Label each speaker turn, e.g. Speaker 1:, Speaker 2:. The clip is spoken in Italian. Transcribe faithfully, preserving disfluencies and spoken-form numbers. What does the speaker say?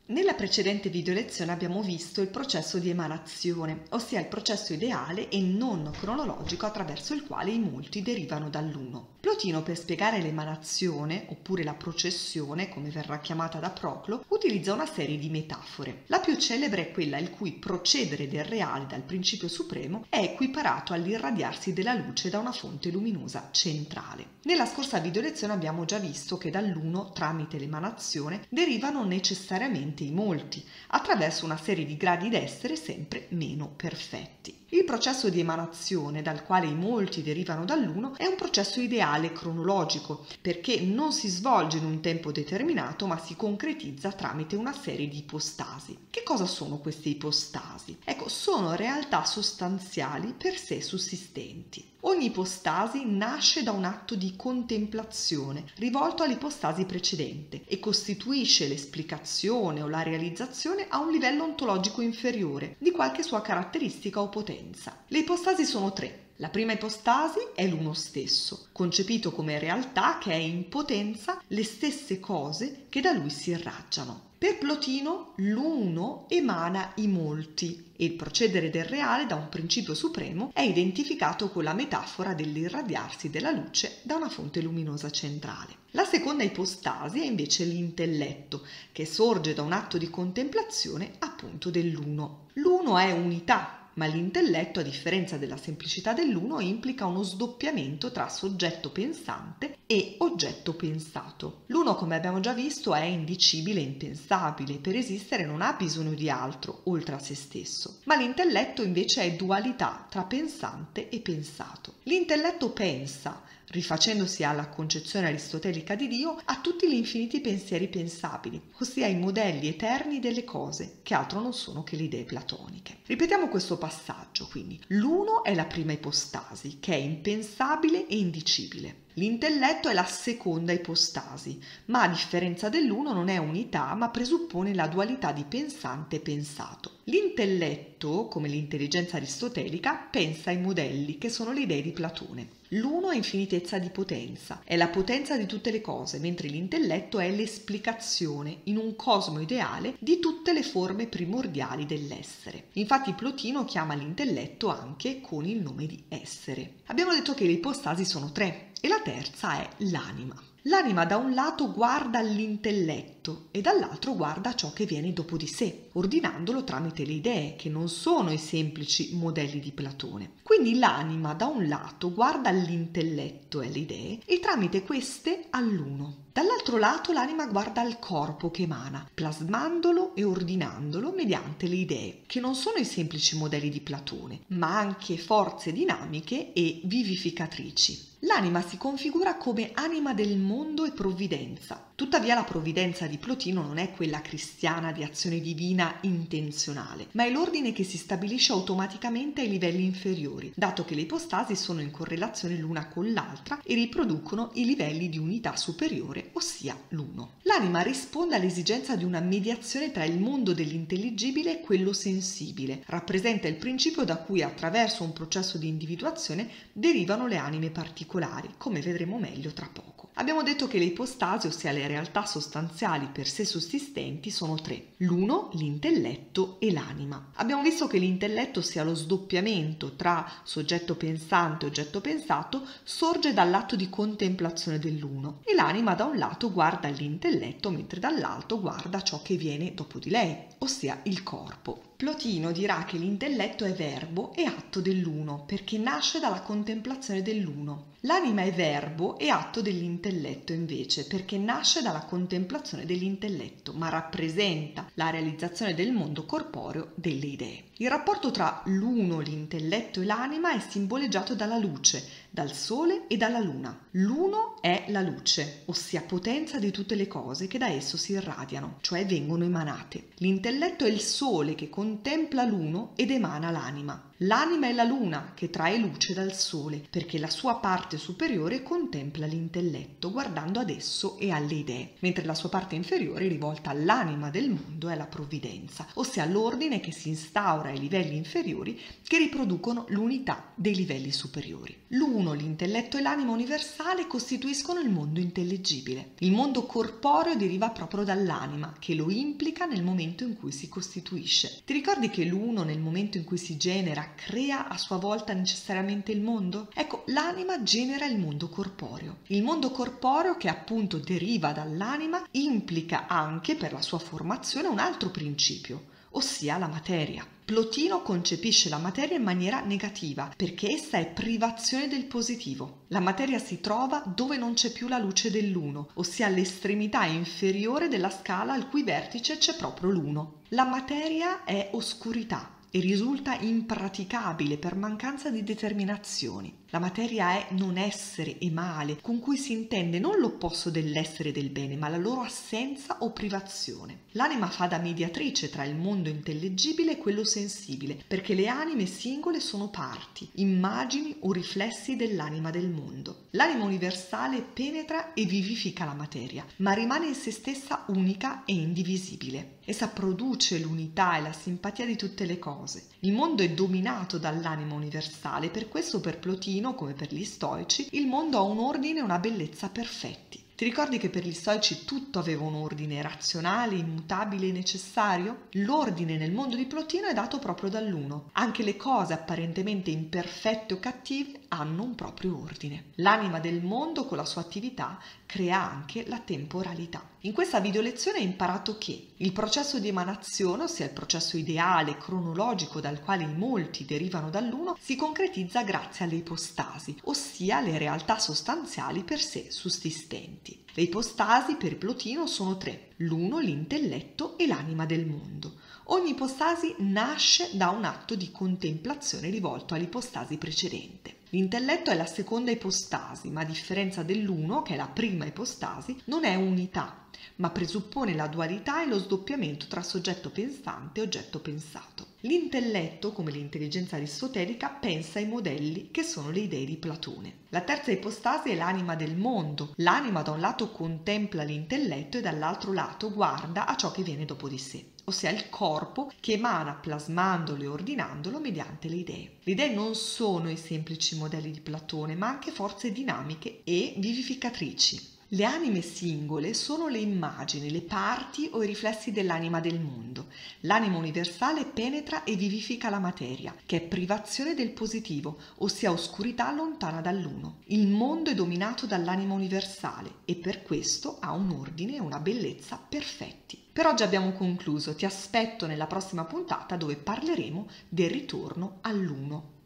Speaker 1: Nella precedente video lezione abbiamo visto il processo di emanazione, ossia il processo ideale e non cronologico attraverso il quale i molti derivano dall'uno. Plotino, per spiegare l'emanazione, oppure la processione, come verrà chiamata da Proclo, utilizza una serie di metafore. La più celebre è quella il cui procedere del reale dal principio supremo è equiparato all'irradiarsi della luce da una fonte luminosa centrale. Nella scorsa video lezione abbiamo già visto che dall'uno, tramite l'emanazione, derivano necessariamente i molti, attraverso una serie di gradi d'essere sempre meno perfetti. Il processo di emanazione, dal quale i molti derivano dall'uno, è un processo ideale cronologico, perché non si svolge in un tempo determinato, ma si concretizza tramite una serie di ipostasi. Che cosa sono queste ipostasi? Ecco, sono realtà sostanziali per sé sussistenti. Ogni ipostasi nasce da un atto di contemplazione rivolto all'ipostasi precedente e costituisce l'esplicazione o la realizzazione a un livello ontologico inferiore di qualche sua caratteristica o potenza. Le ipostasi sono tre. La prima ipostasi è l'uno stesso, concepito come realtà che è in potenza le stesse cose che da lui si irraggiano. Per Plotino l'uno emana i molti e il procedere del reale da un principio supremo è identificato con la metafora dell'irradiarsi della luce da una fonte luminosa centrale. La seconda ipostasi è invece l'intelletto, che sorge da un atto di contemplazione appunto dell'uno. L'uno è unità, ma l'intelletto, a differenza della semplicità dell'uno, implica uno sdoppiamento tra soggetto pensante e oggetto pensato. L'uno, come abbiamo già visto, è indicibile e impensabile, per esistere non ha bisogno di altro oltre a se stesso, ma l'intelletto invece è dualità tra pensante e pensato. L'intelletto pensa, rifacendosi alla concezione aristotelica di Dio, a tutti gli infiniti pensieri pensabili, ossia i modelli eterni delle cose, che altro non sono che le idee platoniche. Ripetiamo questo passaggio, quindi. L'uno è la prima ipostasi, che è impensabile e indicibile. L'intelletto è la seconda ipostasi, ma a differenza dell'uno non è unità, ma presuppone la dualità di pensante e pensato. L'intelletto, come l'intelligenza aristotelica, pensa ai modelli, che sono le idee di Platone. L'uno è infinitezza di potenza, è la potenza di tutte le cose, mentre l'intelletto è l'esplicazione, in un cosmo ideale, di tutte le forme primordiali dell'essere. Infatti Plotino chiama l'intelletto anche con il nome di essere. Abbiamo detto che le ipostasi sono tre e la terza è l'anima. L'anima da un lato guarda all'intelletto e dall'altro guarda a ciò che viene dopo di sé, ordinandolo tramite le idee, che non sono i semplici modelli di Platone. Quindi l'anima da un lato guarda all'intelletto e alle idee e tramite queste all'uno. Dall'altro lato l'anima guarda al corpo che emana, plasmandolo e ordinandolo mediante le idee, che non sono i semplici modelli di Platone, ma anche forze dinamiche e vivificatrici. L'anima si configura come anima del mondo e provvidenza. Tuttavia la provvidenza di Plotino non è quella cristiana di azione divina intenzionale, ma è l'ordine che si stabilisce automaticamente ai livelli inferiori, dato che le ipostasi sono in correlazione l'una con l'altra e riproducono i livelli di unità superiore, ossia l'uno. L'anima risponde all'esigenza di una mediazione tra il mondo dell'intelligibile e quello sensibile, rappresenta il principio da cui attraverso un processo di individuazione derivano le anime particolari, come vedremo meglio tra poco. Abbiamo detto che le ipostasi, ossia le realtà sostanziali per sé sussistenti, sono tre: l'uno, l'intelletto e l'anima. Abbiamo visto che l'intelletto, sia lo sdoppiamento tra soggetto pensante e oggetto pensato, sorge dall'atto di contemplazione dell'uno e l'anima da un lato guarda all'intelletto mentre dall'altro guarda ciò che viene dopo di lei, ossia il corpo. Plotino dirà che l'intelletto è verbo e atto dell'uno, perché nasce dalla contemplazione dell'uno. L'anima è verbo e atto dell'intelletto invece, perché nasce dalla contemplazione dell'intelletto, ma rappresenta la realizzazione del mondo corporeo delle idee. Il rapporto tra l'uno, l'intelletto e l'anima è simboleggiato dalla luce, dal sole e dalla luna. L'uno è la luce, ossia potenza di tutte le cose che da esso si irradiano, cioè vengono emanate. L'intelletto è il sole che contempla l'uno ed emana l'anima. L'anima è la luna che trae luce dal sole, perché la sua parte superiore contempla l'intelletto, guardando ad esso e alle idee, mentre la sua parte inferiore, rivolta all'anima del mondo, è la provvidenza, ossia l'ordine che si instaura ai livelli inferiori che riproducono l'unità dei livelli superiori. L'uno, l'intelletto e l'anima universale universale costituiscono il mondo intellegibile. Il mondo corporeo deriva proprio dall'anima, che lo implica nel momento in cui si costituisce. Ti ricordi che l'uno, nel momento in cui si genera, crea a sua volta necessariamente il mondo? Ecco, l'anima genera il mondo corporeo. Il mondo corporeo, che appunto deriva dall'anima, implica anche per la sua formazione un altro principio, ossia la materia. Plotino concepisce la materia in maniera negativa perché essa è privazione del positivo. La materia si trova dove non c'è più la luce dell'uno, ossia all'estremità inferiore della scala al cui vertice c'è proprio l'uno. La materia è oscurità e risulta impraticabile per mancanza di determinazioni. La materia è non essere e male, con cui si intende non l'opposto dell'essere e del bene, ma la loro assenza o privazione. L'anima fa da mediatrice tra il mondo intellegibile e quello sensibile, perché le anime singole sono parti, immagini o riflessi dell'anima del mondo. L'anima universale penetra e vivifica la materia, ma rimane in se stessa unica e indivisibile. Essa produce l'unità e la simpatia di tutte le cose. Il mondo è dominato dall'anima universale, per questo per Plotino, come per gli stoici, il mondo ha un ordine e una bellezza perfetti. Ti ricordi che per gli stoici tutto aveva un ordine razionale, immutabile e necessario? L'ordine nel mondo di Plotino è dato proprio dall'uno. Anche le cose apparentemente imperfette o cattive hanno un proprio ordine. L'anima del mondo, con la sua attività, crea anche la temporalità. In questa video lezione hai imparato che il processo di emanazione, ossia il processo ideale, cronologico dal quale i molti derivano dall'uno, si concretizza grazie alle ipostasi, ossia le realtà sostanziali per sé sussistenti. Le ipostasi per Plotino sono tre: l'uno, l'intelletto e l'anima del mondo. Ogni ipostasi nasce da un atto di contemplazione rivolto all'ipostasi precedente. L'intelletto è la seconda ipostasi, ma a differenza dell'uno, che è la prima ipostasi, non è unità, ma presuppone la dualità e lo sdoppiamento tra soggetto pensante e oggetto pensato. L'intelletto, come l'intelligenza aristotelica, pensa ai modelli che sono le idee di Platone. La terza ipostasi è l'anima del mondo. L'anima da un lato contempla l'intelletto e dall'altro lato guarda a ciò che viene dopo di sé, ossia il corpo che emana plasmandolo e ordinandolo mediante le idee. Le idee non sono i semplici modelli di Platone, ma anche forze dinamiche e vivificatrici. Le anime singole sono le immagini, le parti o i riflessi dell'anima del mondo. L'anima universale penetra e vivifica la materia, che è privazione del positivo, ossia oscurità lontana dall'uno. Il mondo è dominato dall'anima universale e per questo ha un ordine e una bellezza perfetti. Per oggi abbiamo concluso, ti aspetto nella prossima puntata dove parleremo del ritorno all'uno.